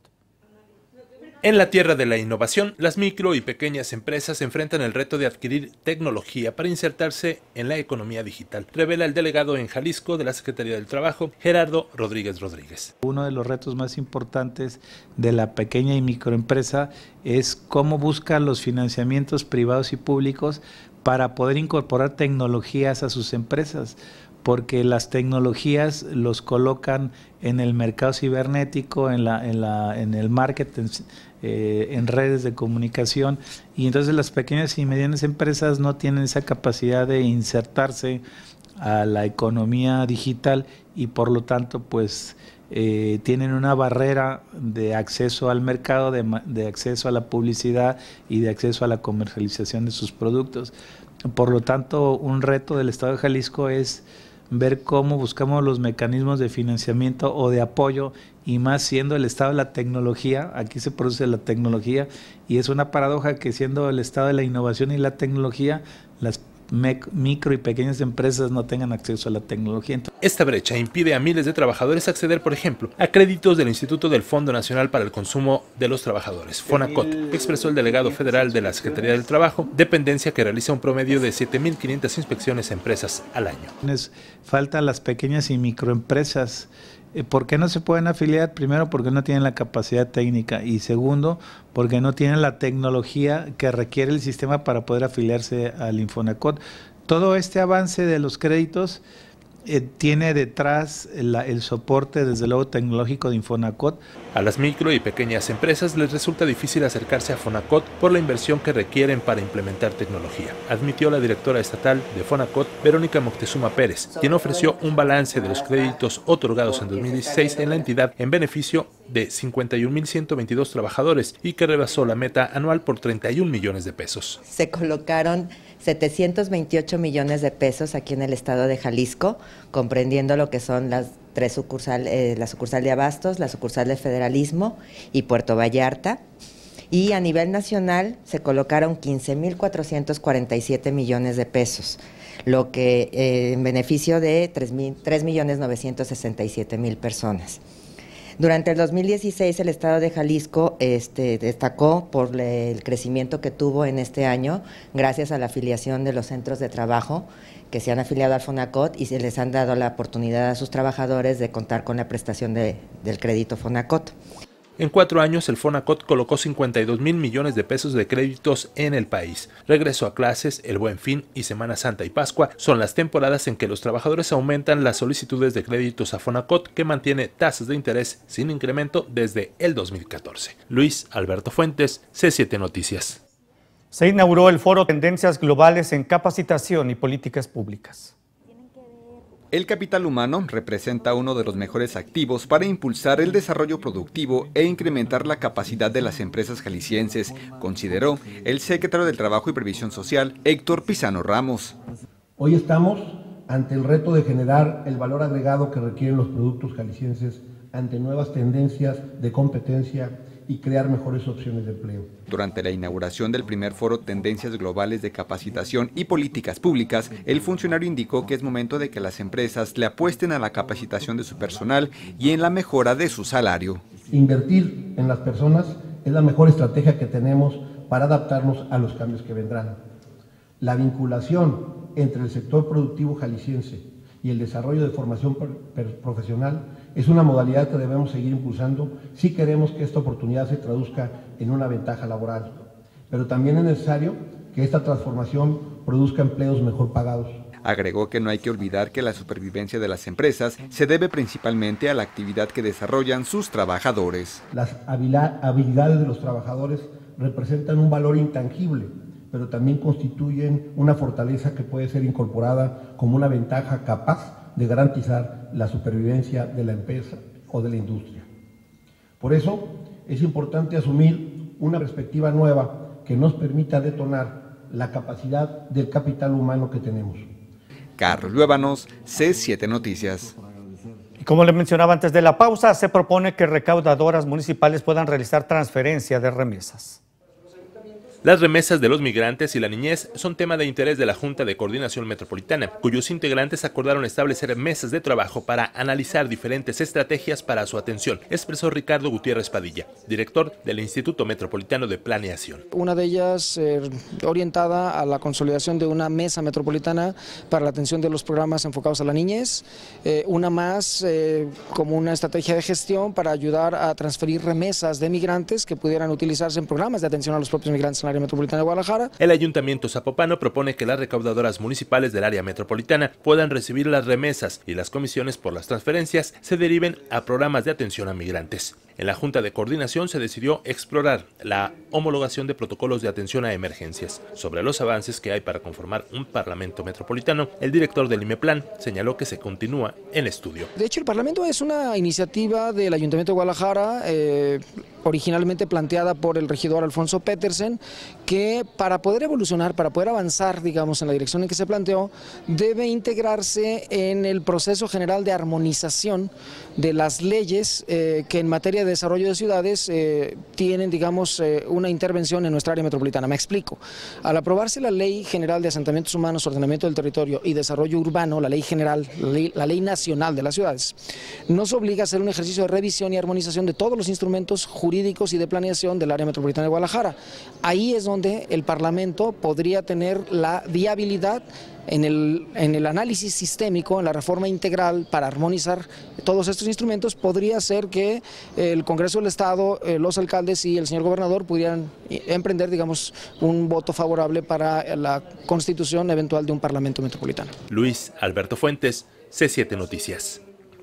En la tierra de la innovación, las micro y pequeñas empresas enfrentan el reto de adquirir tecnología para insertarse en la economía digital, revela el delegado en Jalisco de la Secretaría del Trabajo, Gerardo Rodríguez Rodríguez. Uno de los retos más importantes de la pequeña y microempresa es cómo busca los financiamientos privados y públicos para poder incorporar tecnologías a sus empresas, porque las tecnologías los colocan en el mercado cibernético, en, la, en, la, en el marketing, eh, en redes de comunicación, y entonces las pequeñas y medianas empresas no tienen esa capacidad de insertarse a la economía digital y por lo tanto pues eh, tienen una barrera de acceso al mercado, de, de acceso a la publicidad y de acceso a la comercialización de sus productos. Por lo tanto, un reto del Estado de Jalisco es ver cómo buscamos los mecanismos de financiamiento o de apoyo, y más siendo el estado de la tecnología, aquí se produce la tecnología, y es una paradoja que siendo el estado de la innovación y la tecnología, las micro y pequeñas empresas no tengan acceso a la tecnología. Esta brecha impide a miles de trabajadores acceder, por ejemplo, a créditos del Instituto del Fondo Nacional para el Consumo de los Trabajadores, Fonacot, expresó el delegado federal de la Secretaría del Trabajo, dependencia que realiza un promedio de siete mil quinientas inspecciones a empresas al año. Faltan las pequeñas y microempresas. ¿Por qué no se pueden afiliar? Primero, porque no tienen la capacidad técnica, y segundo, porque no tienen la tecnología que requiere el sistema para poder afiliarse al Infonacot. Todo este avance de los créditos eh, tiene detrás la, el soporte, desde luego, tecnológico de Infonacot. A las micro y pequeñas empresas les resulta difícil acercarse a Fonacot por la inversión que requieren para implementar tecnología, admitió la directora estatal de Fonacot, Verónica Moctezuma Pérez, quien ofreció un balance de los créditos otorgados en dos mil dieciséis en la entidad en beneficio de cincuenta y un mil ciento veintidós trabajadores y que rebasó la meta anual por treinta y un millones de pesos. Se colocaron setecientos veintiocho millones de pesos aquí en el estado de Jalisco, comprendiendo lo que son las tres sucursales, eh, la sucursal de Abastos, la sucursal de Federalismo y Puerto Vallarta. Y a nivel nacional se colocaron quince mil cuatrocientos cuarenta y siete millones de pesos, lo que eh, en beneficio de tres millones novecientos sesenta y siete mil personas. Durante el dos mil dieciséis el Estado de Jalisco este, destacó por el crecimiento que tuvo en este año gracias a la afiliación de los centros de trabajo que se han afiliado al Fonacot y se les han dado la oportunidad a sus trabajadores de contar con la prestación de, del crédito Fonacot. En cuatro años, el Fonacot colocó cincuenta y dos mil millones de pesos de créditos en el país. Regreso a clases, el Buen Fin y Semana Santa y Pascua son las temporadas en que los trabajadores aumentan las solicitudes de créditos a Fonacot, que mantiene tasas de interés sin incremento desde el dos mil catorce. Luis Alberto Fuentes, C siete Noticias. Se inauguró el foro Tendencias Globales en Capacitación y Políticas Públicas. El capital humano representa uno de los mejores activos para impulsar el desarrollo productivo e incrementar la capacidad de las empresas jaliscienses, consideró el secretario del Trabajo y Previsión Social, Héctor Pizano Ramos. Hoy estamos ante el reto de generar el valor agregado que requieren los productos jaliscienses ante nuevas tendencias de competencia y crear mejores opciones de empleo. Durante la inauguración del primer foro Tendencias Globales de Capacitación y Políticas Públicas, el funcionario indicó que es momento de que las empresas le apuesten a la capacitación de su personal y en la mejora de su salario. Invertir en las personas es la mejor estrategia que tenemos para adaptarnos a los cambios que vendrán. La vinculación entre el sector productivo jalisciense y el desarrollo de formación profesional es una modalidad que debemos seguir impulsando si queremos que esta oportunidad se traduzca en una ventaja laboral. Pero también es necesario que esta transformación produzca empleos mejor pagados. Agregó que no hay que olvidar que la supervivencia de las empresas se debe principalmente a la actividad que desarrollan sus trabajadores. Las habilidades de los trabajadores representan un valor intangible, pero también constituyen una fortaleza que puede ser incorporada como una ventaja capaz de garantizar la supervivencia de la empresa o de la industria. Por eso es importante asumir una perspectiva nueva que nos permita detonar la capacidad del capital humano que tenemos. Carlos Luébanos, C siete Noticias. Y como le mencionaba antes de la pausa, se propone que recaudadoras municipales puedan realizar transferencia de remesas. Las remesas de los migrantes y la niñez son tema de interés de la Junta de Coordinación Metropolitana, cuyos integrantes acordaron establecer mesas de trabajo para analizar diferentes estrategias para su atención, expresó Ricardo Gutiérrez Padilla, director del Instituto Metropolitano de Planeación. Una de ellas eh, orientada a la consolidación de una mesa metropolitana para la atención de los programas enfocados a la niñez, eh, una más eh, como una estrategia de gestión para ayudar a transferir remesas de migrantes que pudieran utilizarse en programas de atención a los propios migrantes en la área metropolitana de Guadalajara. El Ayuntamiento Zapopano propone que las recaudadoras municipales del área metropolitana puedan recibir las remesas y las comisiones por las transferencias se deriven a programas de atención a migrantes. En la Junta de Coordinación se decidió explorar la homologación de protocolos de atención a emergencias. Sobre los avances que hay para conformar un Parlamento metropolitano, el director del IMEPLAN señaló que se continúa en estudio. De hecho, el Parlamento es una iniciativa del Ayuntamiento de Guadalajara, eh, originalmente planteada por el regidor Alfonso Petersen, que para poder evolucionar, para poder avanzar, digamos, en la dirección en que se planteó, debe integrarse en el proceso general de armonización de las leyes eh, que en materia de desarrollo de ciudades eh, tienen, digamos, eh, una intervención en nuestra área metropolitana. Me explico. Al aprobarse la Ley General de Asentamientos Humanos, Ordenamiento del Territorio y Desarrollo Urbano, la Ley General, la ley, la ley Nacional de las Ciudades, nos obliga a hacer un ejercicio de revisión y armonización de todos los instrumentos jurídicos y de planeación del área metropolitana de Guadalajara. Ahí es donde el Parlamento podría tener la viabilidad en el, en el análisis sistémico, en la reforma integral para armonizar todos estos instrumentos. Podría ser que el Congreso del Estado, eh, los alcaldes y el señor gobernador pudieran emprender, digamos, un voto favorable para la constitución eventual de un Parlamento metropolitano. Luis Alberto Fuentes, C siete Noticias.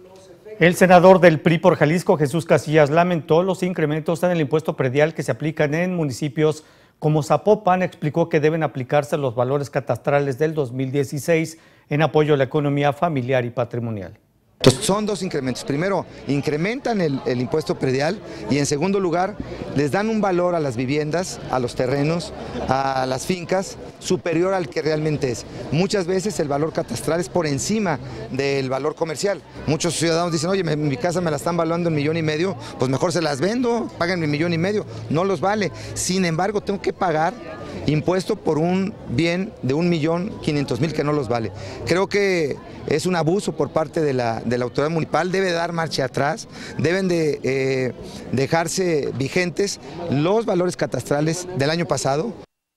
El senador del P R I por Jalisco, Jesús Casillas, lamentó los incrementos en el impuesto predial que se aplican en municipios como Zapopan. Explicó que deben aplicarse los valores catastrales del dos mil dieciséis en apoyo a la economía familiar y patrimonial. Entonces, son dos incrementos. Primero, incrementan el, el impuesto predial y en segundo lugar, les dan un valor a las viviendas, a los terrenos, a las fincas, superior al que realmente es. Muchas veces el valor catastral es por encima del valor comercial. Muchos ciudadanos dicen, oye, me, mi casa me la están valuando en millón y medio, pues mejor se las vendo, paguen mi millón y medio. No los vale. Sin embargo, tengo que pagar impuesto por un bien de un millón quinientos mil que no los vale. Creo que es un abuso por parte de la, de la autoridad municipal, debe dar marcha atrás, deben de eh, dejarse vigentes los valores catastrales del año pasado.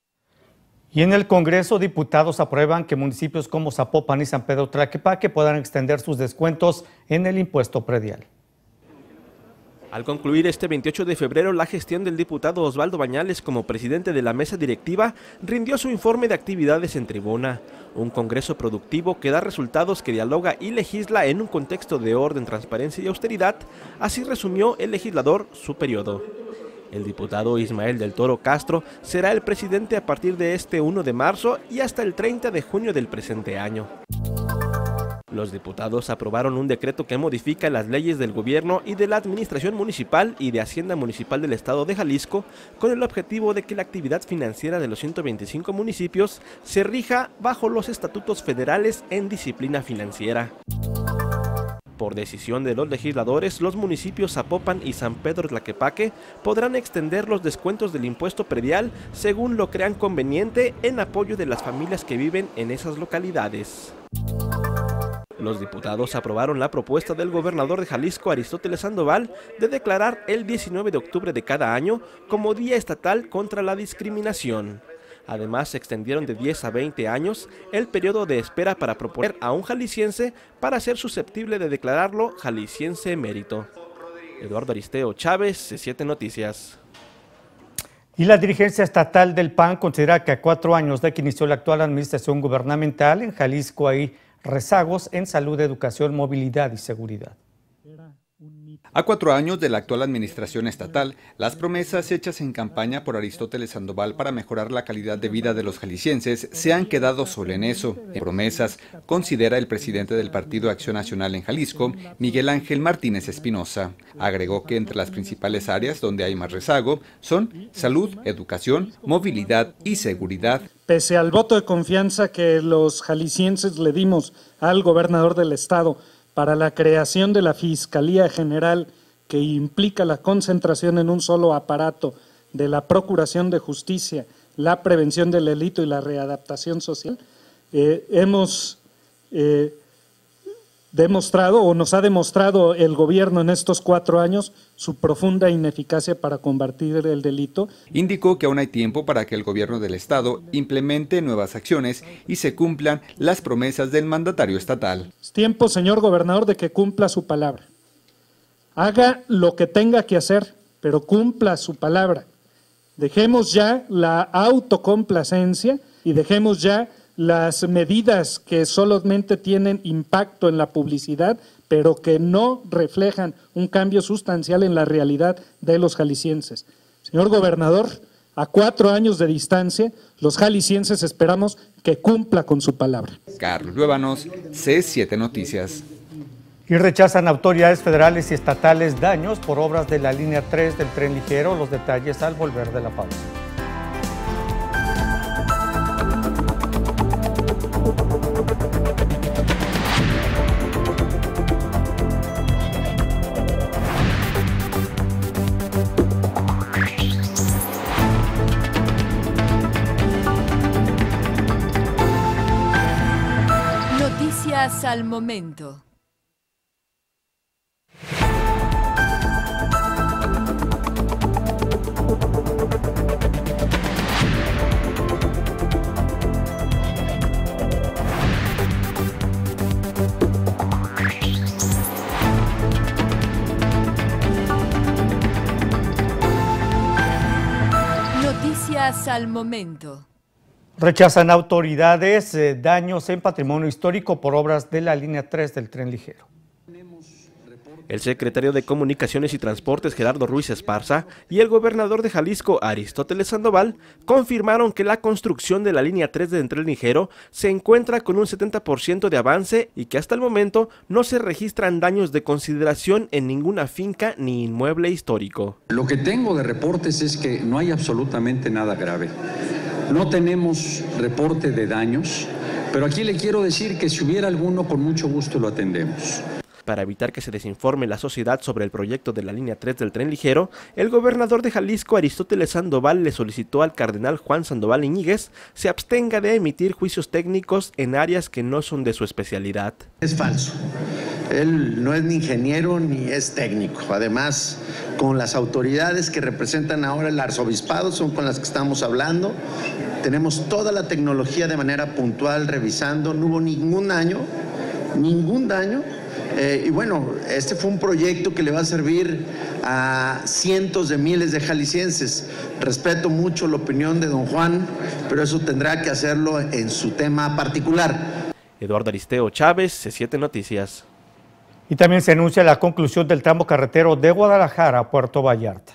Y en el Congreso, diputados aprueban que municipios como Zapopan y San Pedro Tlaquepaque puedan extender sus descuentos en el impuesto predial. Al concluir este veintiocho de febrero, la gestión del diputado Osvaldo Bañales como presidente de la mesa directiva rindió su informe de actividades en tribuna. Un congreso productivo que da resultados, que dialoga y legisla en un contexto de orden, transparencia y austeridad. Así resumió el legislador su periodo. El diputado Ismael del Toro Castro será el presidente a partir de este primero de marzo y hasta el treinta de junio del presente año. Los diputados aprobaron un decreto que modifica las leyes del gobierno y de la administración municipal y de Hacienda Municipal del Estado de Jalisco con el objetivo de que la actividad financiera de los ciento veinticinco municipios se rija bajo los estatutos federales en disciplina financiera. Por decisión de los legisladores, los municipios Zapopan y San Pedro Tlaquepaque podrán extender los descuentos del impuesto predial según lo crean conveniente en apoyo de las familias que viven en esas localidades. Los diputados aprobaron la propuesta del gobernador de Jalisco, Aristóteles Sandoval, de declarar el diecinueve de octubre de cada año como Día Estatal contra la Discriminación. Además, se extendieron de diez a veinte años el periodo de espera para proponer a un jalisciense para ser susceptible de declararlo jalisciense emérito. Eduardo Aristeo Chávez, C siete Noticias. Y la dirigencia estatal del P A N considera que a cuatro años de que inició la actual administración gubernamental, en Jalisco hay rezagos en salud, educación, movilidad y seguridad. A cuatro años de la actual administración estatal, las promesas hechas en campaña por Aristóteles Sandoval para mejorar la calidad de vida de los jaliscienses se han quedado solo en eso. En promesas, considera el presidente del Partido Acción Nacional en Jalisco, Miguel Ángel Martínez Espinosa. Agregó que entre las principales áreas donde hay más rezago son salud, educación, movilidad y seguridad. Pese al voto de confianza que los jaliscienses le dimos al gobernador del estado para la creación de la Fiscalía General, que implica la concentración en un solo aparato de la Procuración de Justicia, la prevención del delito y la readaptación social, eh, hemos eh, demostrado o nos ha demostrado el gobierno en estos cuatro años su profunda ineficacia para combatir el delito. Indicó que aún hay tiempo para que el gobierno del estado implemente nuevas acciones y se cumplan las promesas del mandatario estatal. Es tiempo, señor gobernador, de que cumpla su palabra. Haga lo que tenga que hacer, pero cumpla su palabra. Dejemos ya la autocomplacencia y dejemos ya las medidas que solamente tienen impacto en la publicidad, pero que no reflejan un cambio sustancial en la realidad de los jaliscienses. Señor gobernador, a cuatro años de distancia, los jaliscienses esperamos que cumpla con su palabra. Carlos Luébanos, C siete Noticias. Y rechazan autoridades federales y estatales daños por obras de la línea tres del tren ligero. Los detalles al volver de la pausa. Noticias al momento. Noticias al momento. Rechazan autoridades eh, daños en patrimonio histórico por obras de la línea tres del tren ligero. El secretario de Comunicaciones y Transportes, Gerardo Ruiz Esparza, y el gobernador de Jalisco, Aristóteles Sandoval, confirmaron que la construcción de la línea tres del tren ligero se encuentra con un setenta por ciento de avance y que hasta el momento no se registran daños de consideración en ninguna finca ni inmueble histórico. Lo que tengo de reportes es que no hay absolutamente nada grave. No tenemos reporte de daños, pero aquí le quiero decir que si hubiera alguno, con mucho gusto lo atendemos. Para evitar que se desinforme la sociedad sobre el proyecto de la línea tres del tren ligero, el gobernador de Jalisco, Aristóteles Sandoval, le solicitó al cardenal Juan Sandoval Iñiguez se abstenga de emitir juicios técnicos en áreas que no son de su especialidad. Es falso. Él no es ni ingeniero ni es técnico. Además, con las autoridades que representan ahora el arzobispado, son con las que estamos hablando, tenemos toda la tecnología de manera puntual, revisando, no hubo ningún daño, ningún daño. Eh, y bueno, este fue un proyecto que le va a servir a cientos de miles de jaliscienses. Respeto mucho la opinión de don Juan, pero eso tendrá que hacerlo en su tema particular. Eduardo Aristeo Chávez, C siete Noticias. Y también se anuncia la conclusión del tramo carretero de Guadalajara a Puerto Vallarta.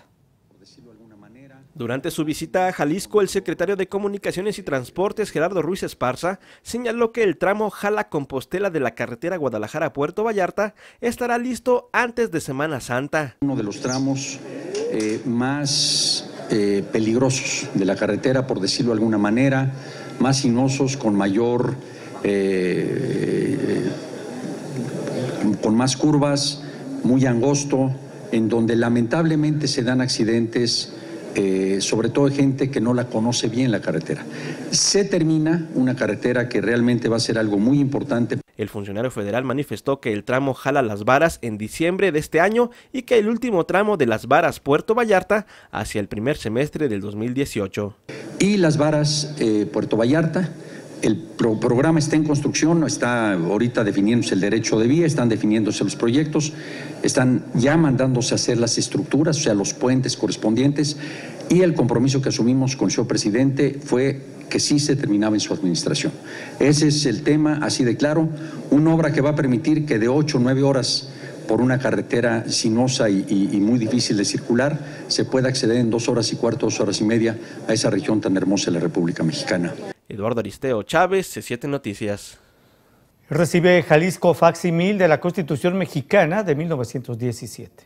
Durante su visita a Jalisco, el secretario de Comunicaciones y Transportes, Gerardo Ruiz Esparza, señaló que el tramo Jala-Compostela de la carretera Guadalajara-Puerto Vallarta estará listo antes de Semana Santa. Uno de los tramos eh, más eh, peligrosos de la carretera, por decirlo de alguna manera, más sinuosos, con mayor... Eh, eh, con más curvas, muy angosto, en donde lamentablemente se dan accidentes, eh, sobre todo de gente que no la conoce bien la carretera. Se termina una carretera que realmente va a ser algo muy importante. El funcionario federal manifestó que el tramo Jala Las Varas en diciembre de este año y que el último tramo de Las Varas Puerto Vallarta hacia el primer semestre del dos mil dieciocho. Y Las Varas eh, Puerto Vallarta. El pro programa está en construcción, está ahorita definiéndose el derecho de vía, están definiéndose los proyectos, están ya mandándose a hacer las estructuras, o sea, los puentes correspondientes, y el compromiso que asumimos con el señor presidente fue que sí se terminaba en su administración. Ese es el tema, así de claro, una obra que va a permitir que de ocho o nueve horas por una carretera sinuosa y, y, y muy difícil de circular, se pueda acceder en dos horas y cuarto, dos horas y media a esa región tan hermosa de la República Mexicana. Eduardo Aristeo Chávez, C siete Noticias. Recibe Jalisco facsímil de la Constitución Mexicana de mil novecientos diecisiete.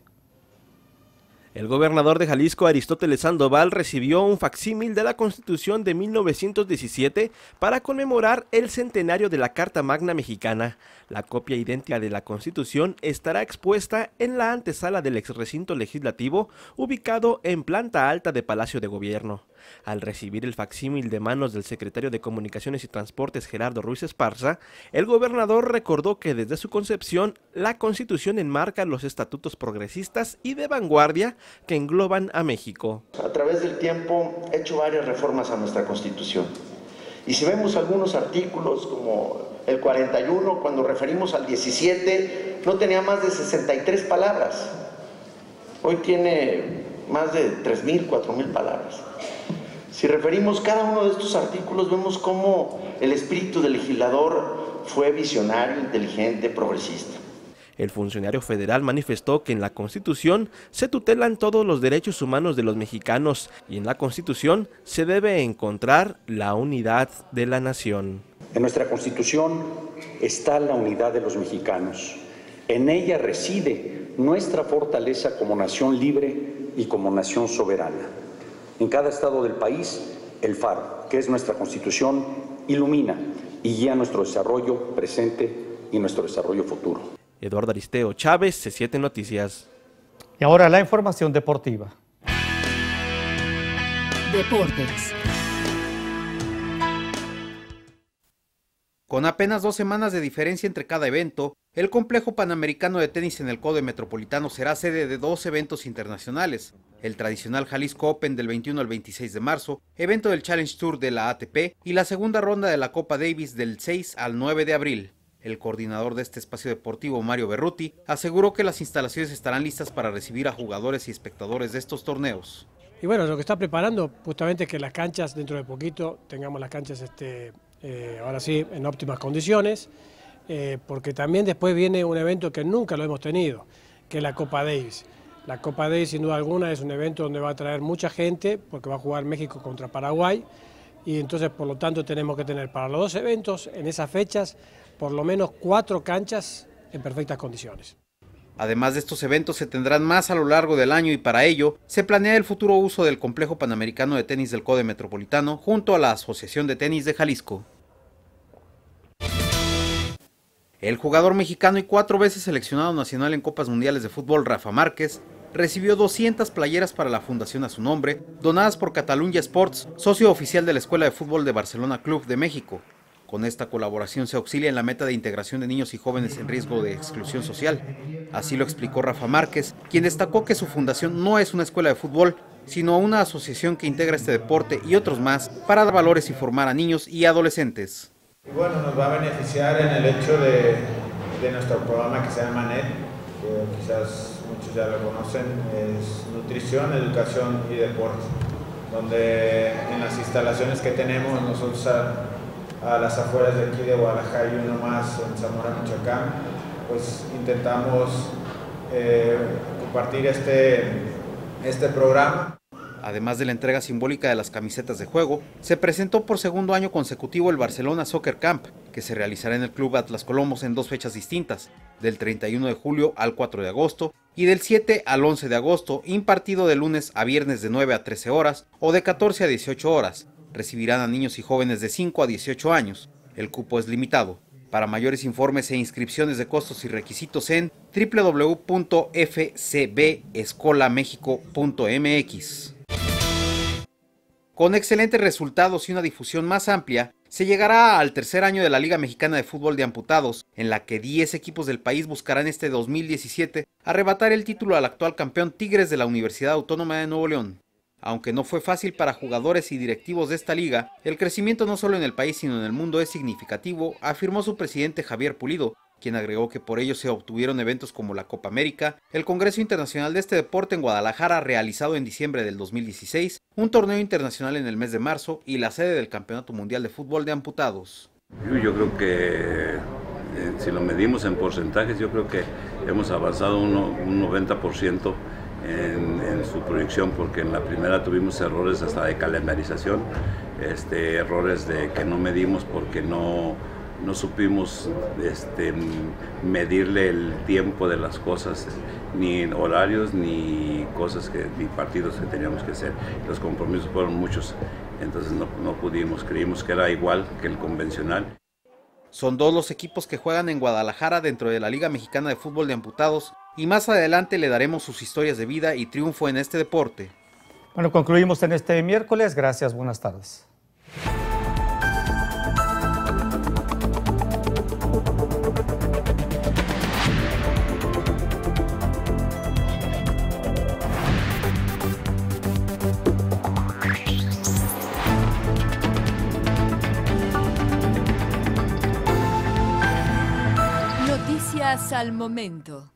El gobernador de Jalisco, Aristóteles Sandoval, recibió un facsímil de la Constitución de mil novecientos diecisiete para conmemorar el centenario de la Carta Magna Mexicana. La copia idéntica de la Constitución estará expuesta en la antesala del exrecinto legislativo, ubicado en planta alta de Palacio de Gobierno. Al recibir el facsímil de manos del secretario de Comunicaciones y Transportes, Gerardo Ruiz Esparza, el gobernador recordó que desde su concepción, la Constitución enmarca los estatutos progresistas y de vanguardia que engloban a México. A través del tiempo he hecho varias reformas a nuestra Constitución. Y si vemos algunos artículos como el cuarenta y uno, cuando referimos al diecisiete, no tenía más de sesenta y tres palabras. Hoy tiene más de tres mil, cuatro mil palabras. Si referimos cada uno de estos artículos, vemos cómo el espíritu del legislador fue visionario, inteligente, progresista. El funcionario federal manifestó que en la Constitución se tutelan todos los derechos humanos de los mexicanos y en la Constitución se debe encontrar la unidad de la nación. En nuestra Constitución está la unidad de los mexicanos. En ella reside nuestra fortaleza como nación libre y como nación soberana. En cada estado del país, el faro, que es nuestra Constitución, ilumina y guía nuestro desarrollo presente y nuestro desarrollo futuro. Eduardo Aristeo Chávez, C siete Noticias. Y ahora la información deportiva. Deportes. Con apenas dos semanas de diferencia entre cada evento, el Complejo Panamericano de Tenis en el Código Metropolitano será sede de dos eventos internacionales. El tradicional Jalisco Open del veintiuno al veintiséis de marzo, evento del Challenge Tour de la A T P y la segunda ronda de la Copa Davis del seis al nueve de abril. El coordinador de este espacio deportivo, Mario Berruti, aseguró que las instalaciones estarán listas para recibir a jugadores y espectadores de estos torneos. Y bueno, lo que está preparando justamente es que las canchas dentro de poquito tengamos las canchas este, eh, ahora sí en óptimas condiciones, eh, porque también después viene un evento que nunca lo hemos tenido, que es la Copa Davis. La Copa Davis sin duda alguna es un evento donde va a traer mucha gente porque va a jugar México contra Paraguay y entonces por lo tanto tenemos que tener para los dos eventos en esas fechas por lo menos cuatro canchas en perfectas condiciones. Además de estos eventos se tendrán más a lo largo del año y para ello se planea el futuro uso del Complejo Panamericano de Tenis del Código Metropolitano junto a la Asociación de Tenis de Jalisco. El jugador mexicano y cuatro veces seleccionado nacional en Copas Mundiales de Fútbol, Rafa Márquez, recibió doscientas playeras para la fundación a su nombre, donadas por Catalunya Sports, socio oficial de la Escuela de Fútbol de Barcelona Club de México. Con esta colaboración se auxilia en la meta de integración de niños y jóvenes en riesgo de exclusión social. Así lo explicó Rafa Márquez, quien destacó que su fundación no es una escuela de fútbol, sino una asociación que integra este deporte y otros más para dar valores y formar a niños y adolescentes. Bueno, nos va a beneficiar en el hecho de, de nuestro programa que se llama NET, que quizás muchos ya lo conocen, es nutrición, educación y deporte, donde en las instalaciones que tenemos nosotros a, a las afueras de aquí de Guadalajara y uno más en Zamora, Michoacán, pues intentamos eh, compartir este, este programa. Además de la entrega simbólica de las camisetas de juego, se presentó por segundo año consecutivo el Barcelona Soccer Camp, que se realizará en el Club Atlas Colomos en dos fechas distintas, del treinta y uno de julio al cuatro de agosto y del siete al once de agosto, impartido de lunes a viernes de nueve a trece horas o de catorce a dieciocho horas. Recibirán a niños y jóvenes de cinco a dieciocho años. El cupo es limitado. Para mayores informes e inscripciones de costos y requisitos en w w w punto f c b escola mexico punto m x. Con excelentes resultados y una difusión más amplia, se llegará al tercer año de la Liga Mexicana de Fútbol de Amputados, en la que diez equipos del país buscarán este dos mil diecisiete arrebatar el título al actual campeón Tigres de la Universidad Autónoma de Nuevo León. Aunque no fue fácil para jugadores y directivos de esta liga, el crecimiento no solo en el país sino en el mundo es significativo, afirmó su presidente Javier Pulido, quien agregó que por ello se obtuvieron eventos como la Copa América, el Congreso Internacional de este deporte en Guadalajara realizado en diciembre del dos mil dieciséis, un torneo internacional en el mes de marzo y la sede del Campeonato Mundial de Fútbol de Amputados. Yo creo que eh, si lo medimos en porcentajes, yo creo que hemos avanzado un, un noventa por ciento en, en su proyección, porque en la primera tuvimos errores hasta de calendarización, este, errores de que no medimos porque no... no supimos este, medirle el tiempo de las cosas, ni horarios, ni cosas que, ni partidos que teníamos que hacer. Los compromisos fueron muchos, entonces no, no pudimos, creímos que era igual que el convencional. Son dos los equipos que juegan en Guadalajara dentro de la Liga Mexicana de Fútbol de Amputados, y más adelante le daremos sus historias de vida y triunfo en este deporte. Bueno, concluimos en este miércoles. Gracias, buenas tardes. Noticias al momento.